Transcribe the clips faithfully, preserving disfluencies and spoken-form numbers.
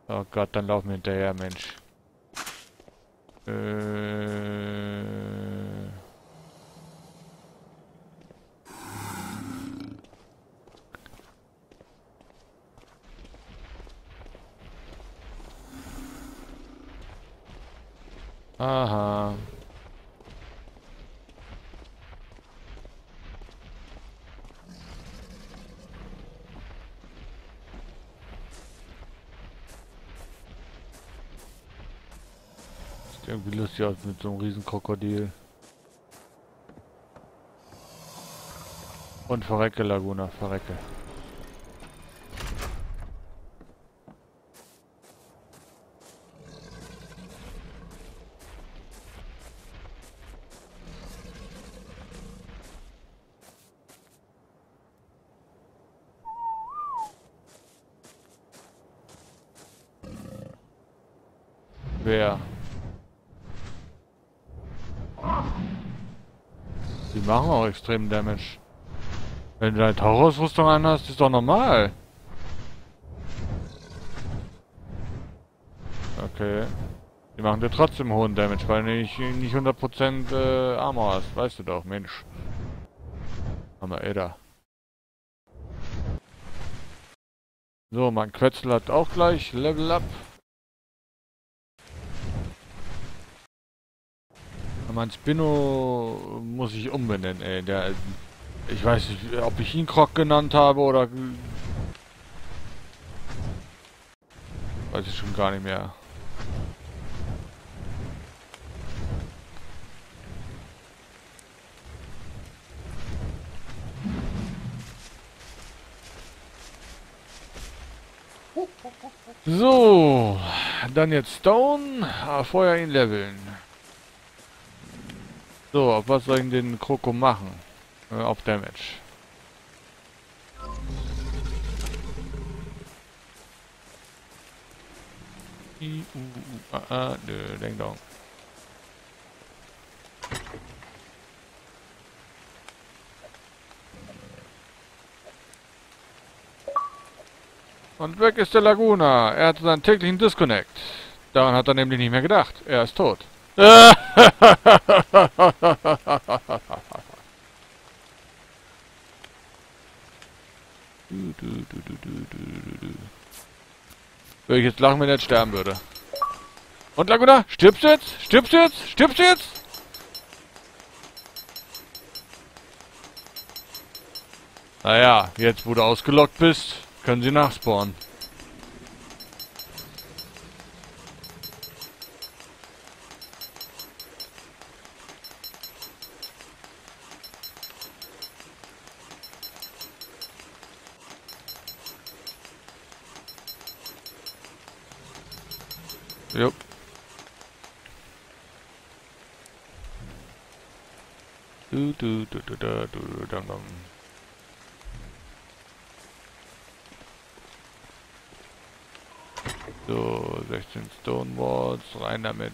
Oh Gott, dann laufen wir hinterher, Mensch. Äh... Aha. Sieht irgendwie lustig aus mit so einem riesen Krokodil. Und verrecke, Laguna, verrecke. Wer? Die machen auch extrem Damage. Wenn du deine Tauchausrüstung anhast, ist doch normal. Okay. Die machen dir trotzdem hohen Damage, weil du nicht, nicht hundert Prozent äh, Armor hast. Weißt du doch, Mensch. Hammer, Ada. So, mein Quetzal hat auch gleich Level Up. Mein Spinno muss ich umbenennen, ey. Der, ich weiß nicht, ob ich ihn Krog genannt habe oder... Weiß ich schon gar nicht mehr. So, dann jetzt Stone. Ah, vorher ihn leveln. So, auf was soll ich denn den Kroko machen? Äh, auf Damage. I, u, u, a, a, nö, Ding Dong. Und weg ist der Laguna. Er hatte seinen täglichen Disconnect. Daran hat er nämlich nicht mehr gedacht. Er ist tot. Würde ich jetzt lachen, wenn er jetzt sterben würde. Und Laguna, stirbst du jetzt? Stirbst du jetzt? Stirbst du jetzt? Naja, jetzt wo du ausgelockt bist, können sie nachspawnen. Jupp. Du, du, du, du, du, du, dum, dum. So, sechzehn Stonewalls, rein damit.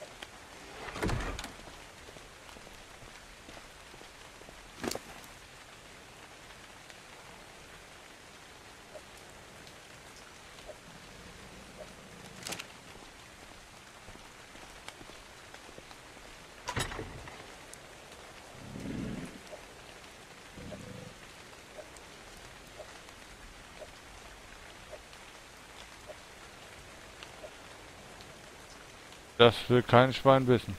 Das will kein Schwein wissen.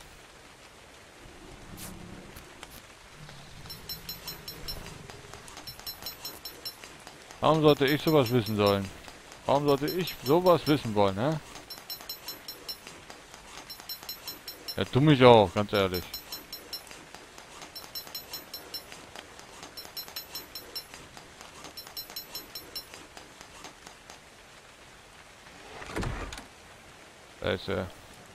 Warum sollte ich sowas wissen sollen? Warum sollte ich sowas wissen wollen, hä? Ja, tu mich auch, ganz ehrlich. Da ist er.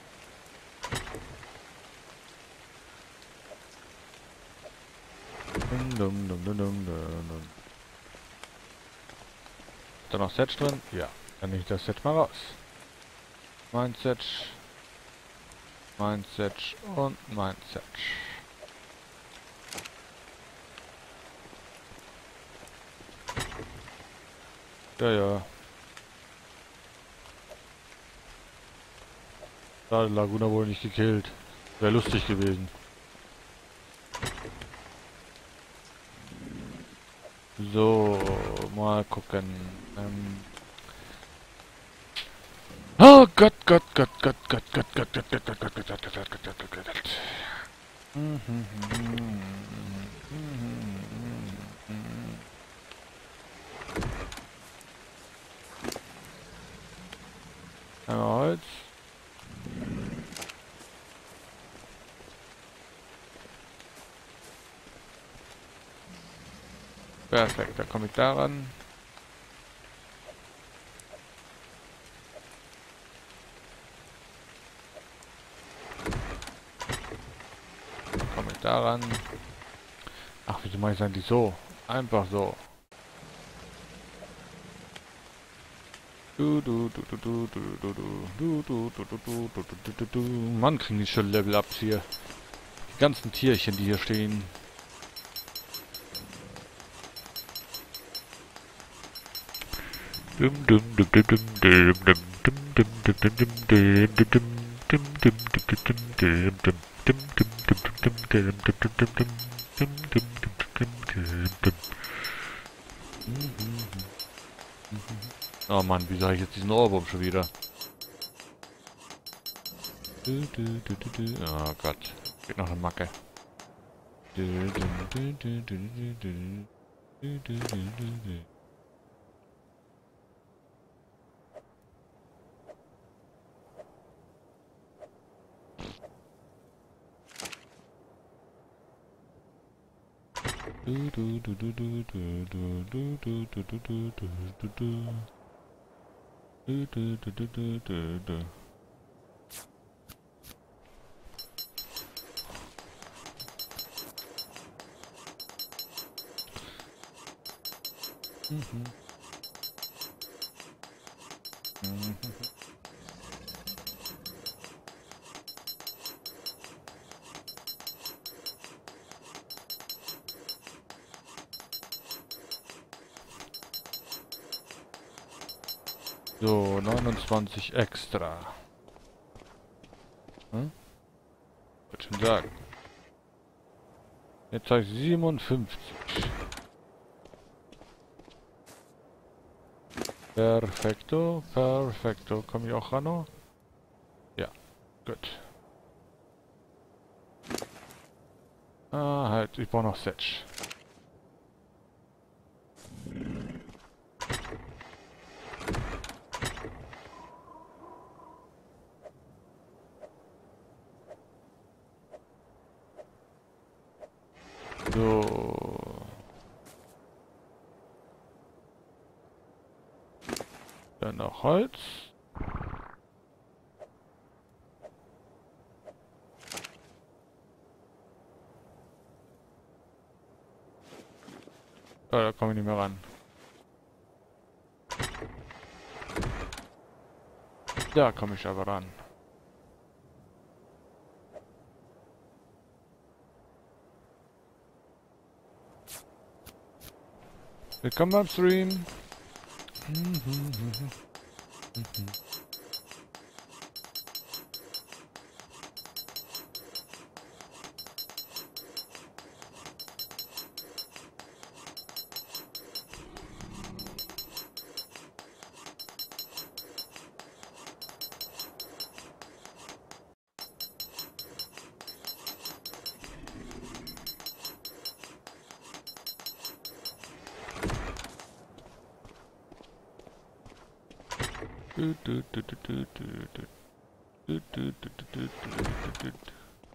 Dum, dum, dum, dum, dum, dum. Ist da noch Set drin? Ja. Dann nehme ich das Set mal raus. Mein Set. Mein Set und mein Set. Ja, ja. Schade, Laguna wurde nicht gekillt. Wäre lustig gewesen. So, mal gucken. Ähm. Oh Gott, Gott, Gott, Gott, Gott, Gott, Gott, Gott, Gott, Gott, Gott, Gott, Gott, Gott, Gott, Gott, Gott, Gott, Gott. Einmal Holz. Perfekt, da komme ich daran. Da komme ich daran. Ach, wieso mache ich es eigentlich so? Einfach so. Du, du, du, du, du, du, du, du, du, du, du, du, du, du, du, du. Mann, kriegen die schon Level-Ups hier. Die ganzen Tierchen, die hier stehen. Dum dum dum dum dum dum dum dum dum dum dum dum dum dum. Oh Mann, wie sage ich jetzt diesen Ohrwurm schon wieder? Oh Gott, geht noch eine Macke. Mhm. Mhm. So, neunundzwanzig extra. Hm? Würde schon sagen. Jetzt habe ich siebenundfünfzig. Perfekto, perfekto. Komme ich auch ran noch? Ja, gut. Ah, halt, ich brauche noch Setch. So. Dann noch Holz. Oh, da komme ich nicht mehr ran. Da komme ich aber ran. Willkommen beim Stream. Du, du, du, du, du, du, du. Du, du, du, du, du, du, du, du.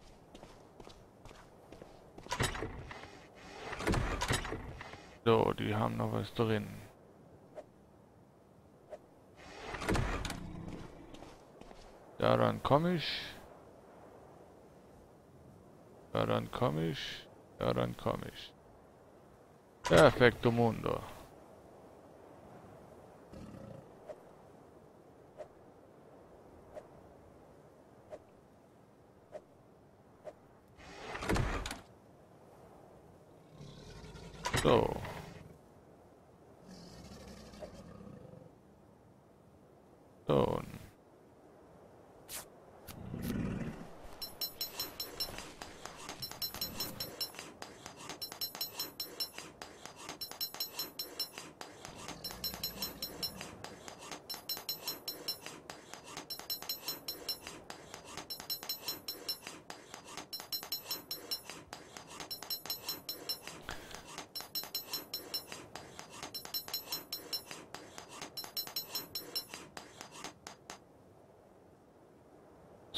So, die haben noch was drin. Daran komme ich. Daran komme ich. Daran komme ich. Perfekto Mundo. So. So.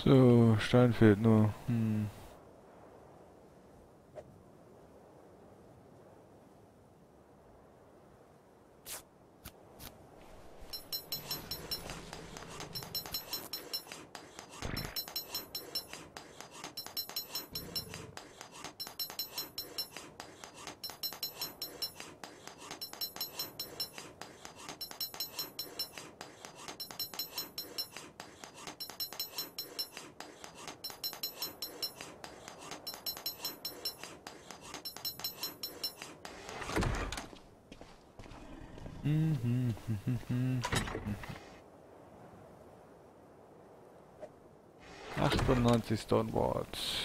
So, Stein fehlt nur. Hm. Mhm, mhm, mhm. achtundneunzig Stoneboards.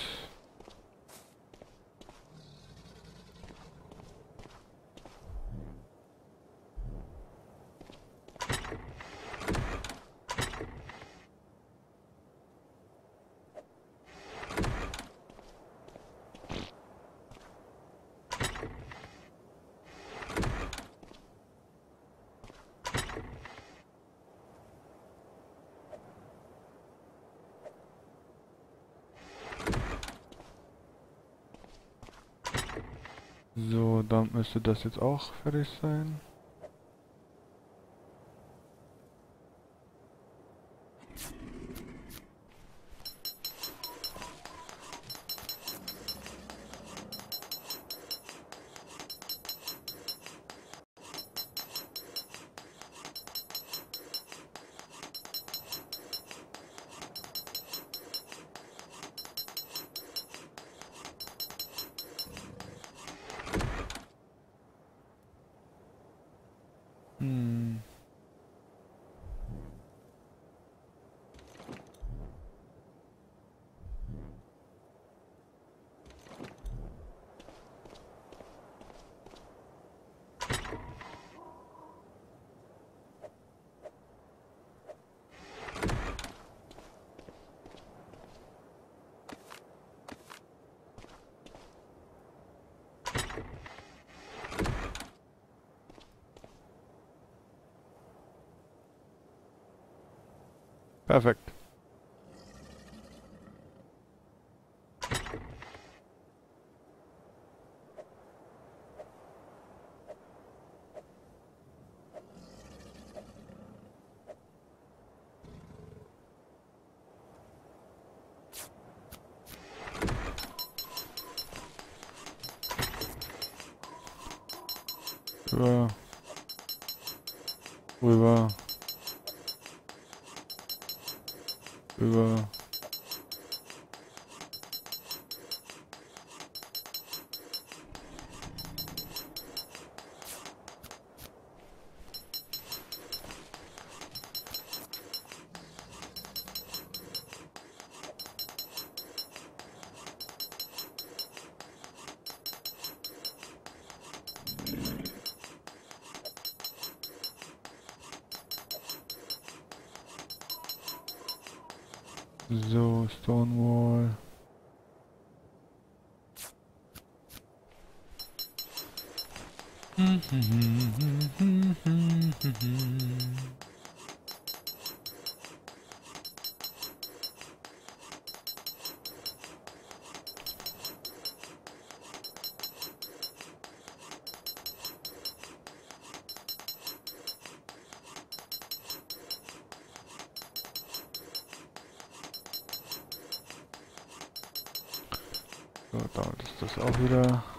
So, dann müsste das jetzt auch fertig sein. Hm. Perfekt. Rüber. Rüber. Rüber. So, Stonewall. So, damit ist das auch wieder.